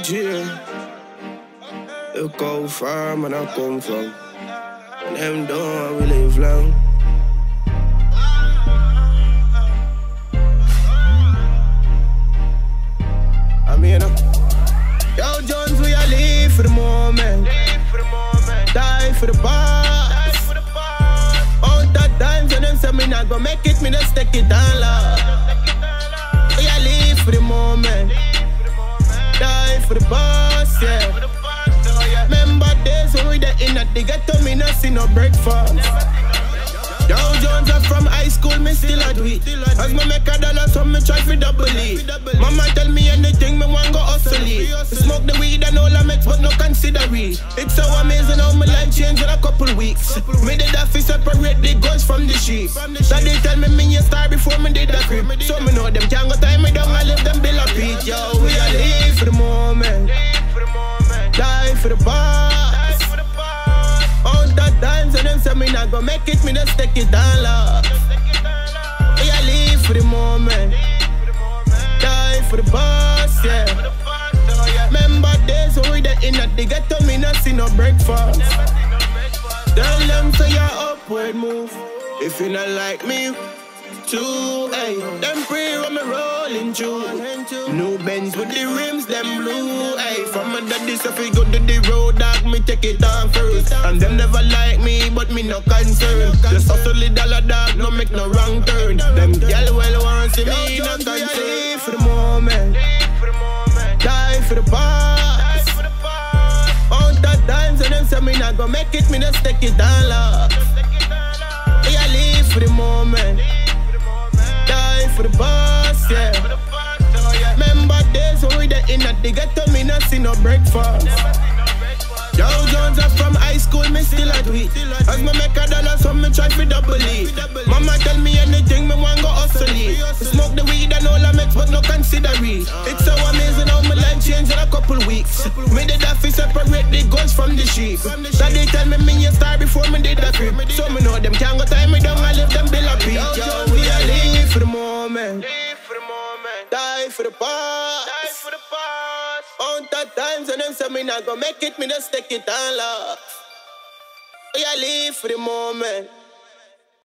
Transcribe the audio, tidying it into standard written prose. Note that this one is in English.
jail. Look how far man I come from. And them don't we live long. I mean, yo Jones, we are live for the moment. Die for the past. All that times when them say me not gon' make it, me just take it down low. We are live for the moment. Die for the past, yeah. Remember days when we there in at the ghetto, me not see no breakfast. Yo Jones, I'm from high school, me still a do it. As me make $1, so me try for double it. Mama tell me anything, me want go hustle it. Smoke the weed and all I make, but no consider it. It's so amazing how my life changed in a couple weeks. Me did have to separate the goats from the sheep. So they tell me you start before me did the crib. So me know them can't go tie me down, I live them bill a beat. Yo, we are live for the moment. Die for the past. All that times and them say me not gon' make it, me just take it down low. We are live for the moment. Die for the past, yeah. Remember days when we there in at the ghetto, me not see no breakfast. Tell them say your upward move. If you not like me too, hey. Them pray when me rolling through. New Benz with the rims, them blue, hey. From my daddy, so if we go to the road, dog, me take it down first. And them never like me, but me no concern. Just hustle the dollar, dog, no make no wrong turn. Them gal well want see me, no concern. For the moment, die for the past. All that times and them say me not gon' make it, me just take it down low. We are live for the moment. Die for the boss, yeah. Remember days when we there in at the ghetto, me not see no breakfast. Yo Jones, I'm from high school, me still a do it. As me make $1, so me try for double it. Mama tell me anything, me want go hustle it. Smoke the weed and all I make, but no consider it. It's so amazing how my life changed in a couple weeks. Me did have to separate the goats from the sheep. So they tell me you start before me did the crib. So me know them can't go tie me down, I live them bill a beat. Yo, we are live for the moment. Die for the past. All that times and them say me not gon' make it, me just take it down low. We are live for the moment.